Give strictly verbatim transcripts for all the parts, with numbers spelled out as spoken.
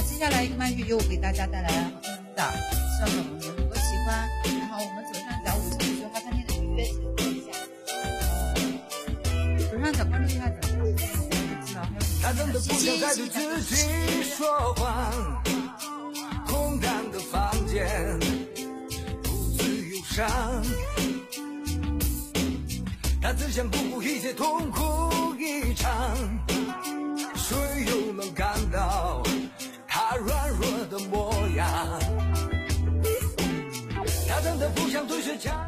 接下来一个慢剧又给大家带来好听的笑声，有很多喜欢。然后我们左上角五星菊花餐厅的预约请注意一下，左上角关注一下整个知道还有他真的不想再对自己说谎，空荡的房间独自忧伤，他只想不顾一切痛哭一场，谁又能看到他软弱的模样？他真的不想对谁讲。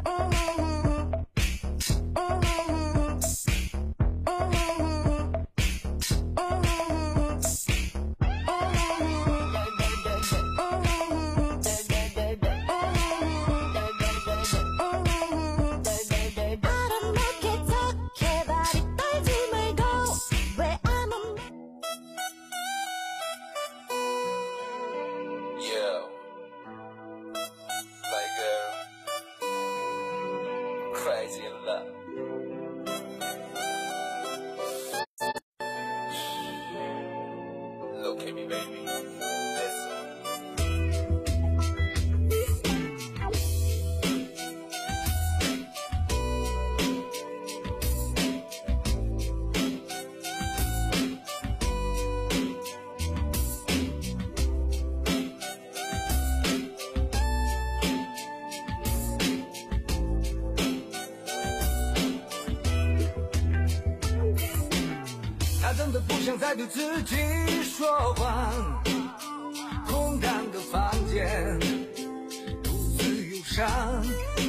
再对自己说谎，空荡的房间独自忧伤，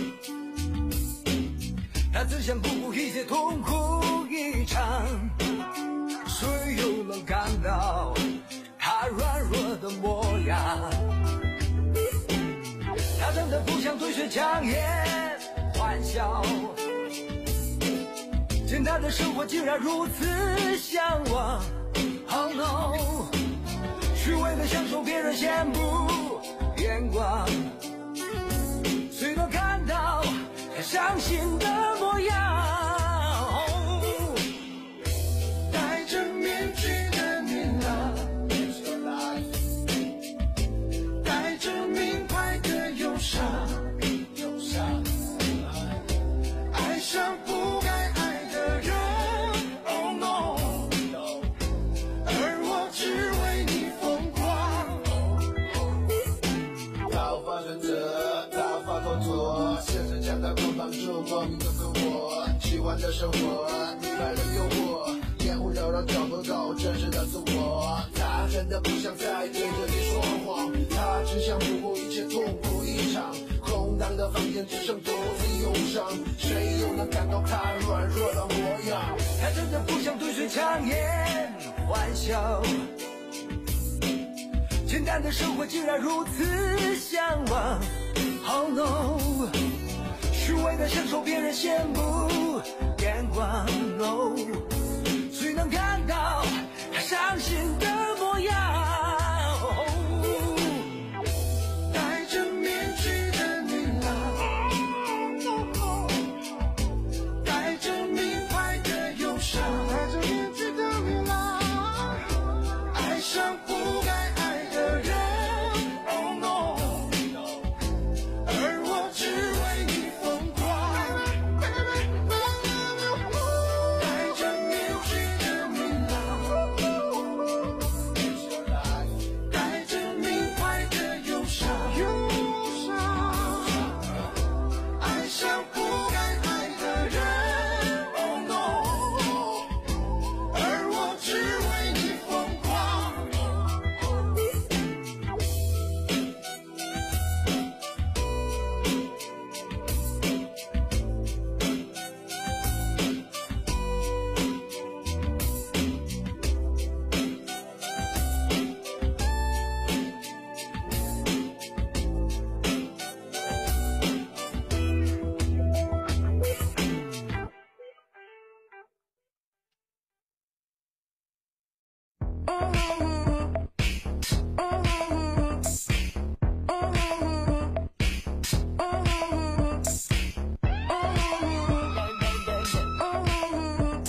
他只想不顾一切痛哭一场，谁又能看到他软弱的模样？他真的不想对谁强颜欢笑，简单的生活竟然如此向往。Oh no， 虚伪的享受别人羡慕眼光，谁能看到他伤心的模样？ 戴着面具的你啊，戴着名牌的忧伤，爱上不该爱的人。光明的篝火，喜欢的生活，你快乐诱惑，烟雾缭绕找不到真实的自我。他真的不想再对着你说谎，他只想不顾一切痛苦一场，空荡的房间只剩独自忧伤，谁又能感到他软弱的模样？ 他真的不想对谁强颜欢笑，简单的生活竟然如此向往。Oh no，虚伪的享受别人羡慕眼光 ，no， 谁能看到他伤心的模样？ 戴着面具的你啊，戴着名牌的忧伤，戴着面具的你啊，爱上不该爱的人。Oh no， 而我只为你。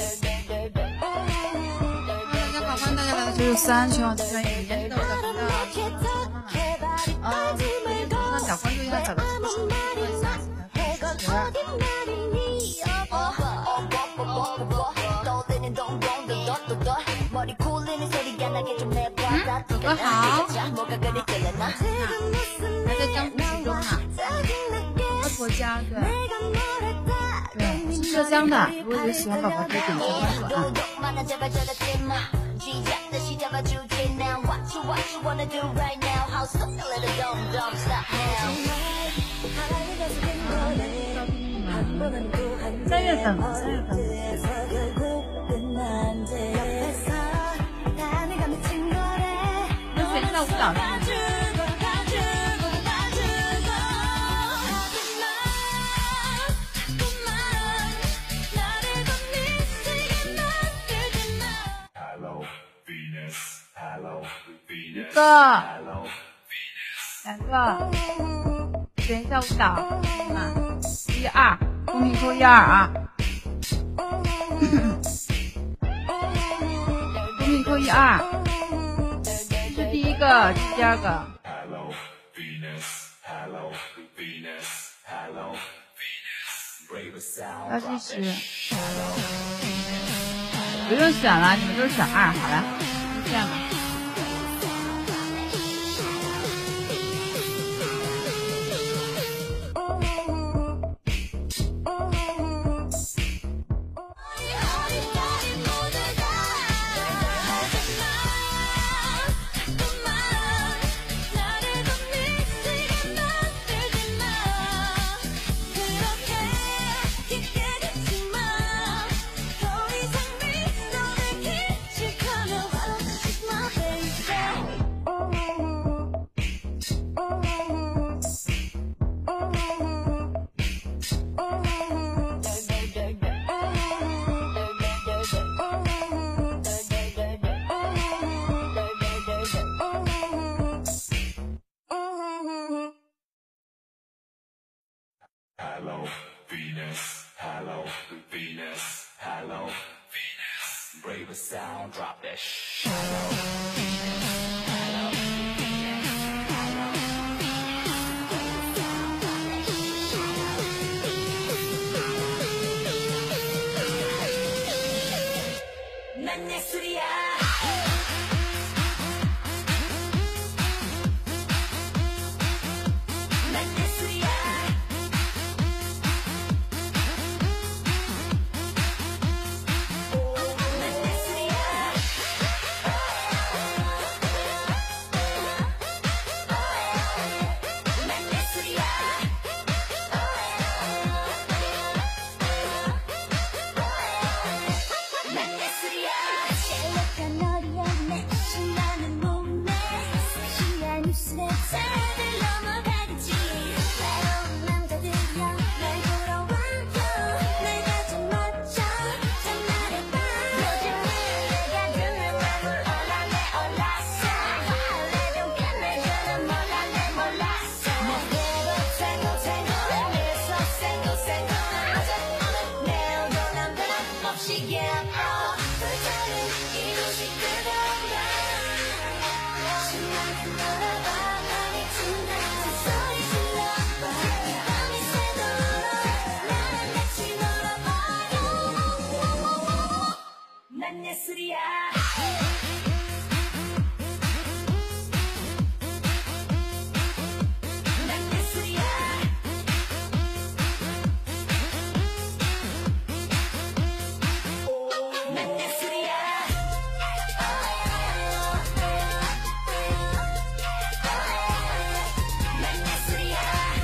六三，希望大家也能到我的频道。 嗯，狗哥好，还在江苏徐州呢，外婆家，对，对，是浙江的。如果有喜欢宝宝可以点一下关注啊。三月份吧，三月份。那选一下舞蹈是吗？一个，两个，选一下舞蹈，是吗？一二，公屏扣一二啊！公屏扣一二，这是第一个，这是第二个。倒计时，不用选了，你们都是选二，好了，就这样吧。 Hello Venus, hello Venus, hello Venus. Brave sound, drop that shh. Hello Venus, hello Venus, hello Venus. 난 예술이야. 난 예술이야. 난 예술이야. 난 예술이야. 난 예술이야.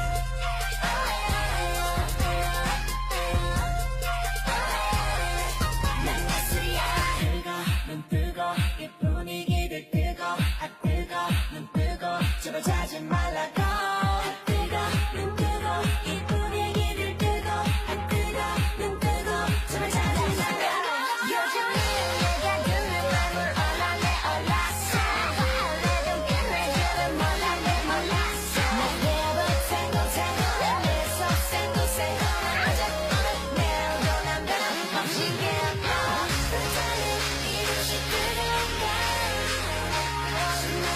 이 분위기를 뜨거 아 뜨거 눈 뜨거 제발 자지 말라고 아 뜨거 눈 뜨거 이 분위기를 뜨거 아 뜨거 눈 뜨거 제발 자지 말라고 요즘 내가 듣는 맘을 올라내 올랐어 원래 좀 끝내주는 몰랐네 몰랐어 내게부터 생고생고 내서 생고생고 어제 오늘 내일도 난 변함없이 예뻐 불타는 이루시 뜨거운 날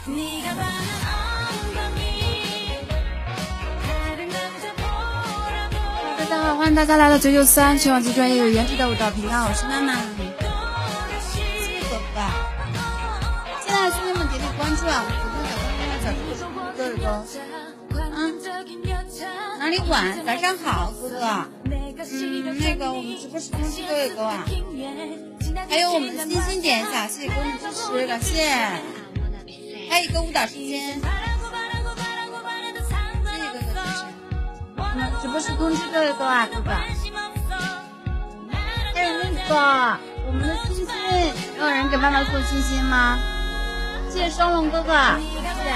大家好，欢迎大家来到九九三全网最专业有颜值的舞蹈频道，我是娜娜。谢谢哥哥，现在兄弟们点点关注啊！我们昨天早上小直播时都有个，嗯，哪里管？早上好，哥哥。嗯，那个我们直播时通知都有个啊，还有我们的星星点一下，谢谢哥们支持，感谢。还有一个舞蹈时间。直播时通知都有个啊，哥哥。还有那个我们的星星，有人给妈妈送星星吗？谢谢双龙哥哥，谢谢。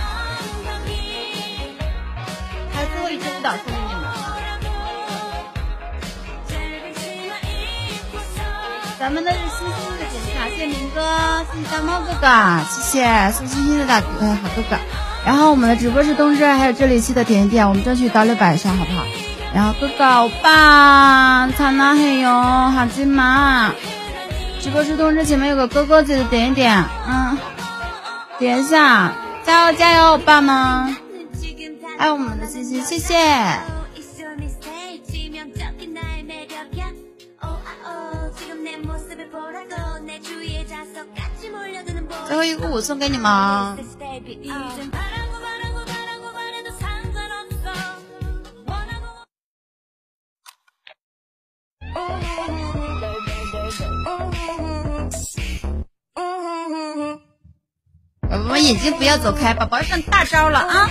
还有最后一支舞蹈送给你们。咱们的是星星的检查，谢谢明哥，谢谢大猫哥哥，谢谢送星星的大呃好哥哥。然后我们的直播室通知还有这里期的甜点，我们争取到六百以上，好不好？然后哥哥欧巴，灿烂黑哟，好金马。直播室通知前面有个哥哥，记得点一点，嗯，点一下，加油加油，欧巴们！还有我们的星星，谢谢。最后一个舞送给你们。宝宝们眼睛不要走开，宝宝上大招了啊！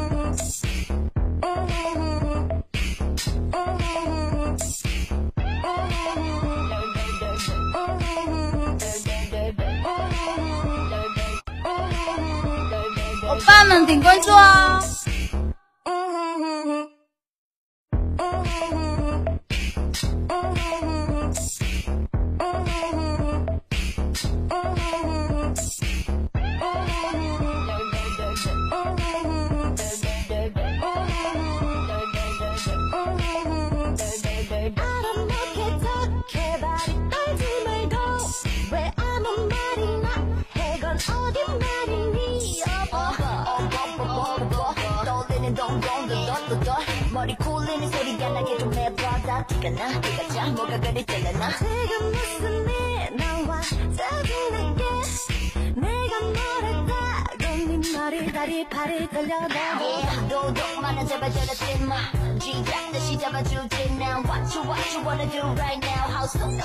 欧巴们点关注哦！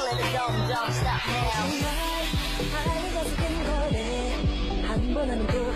한 번 하는 거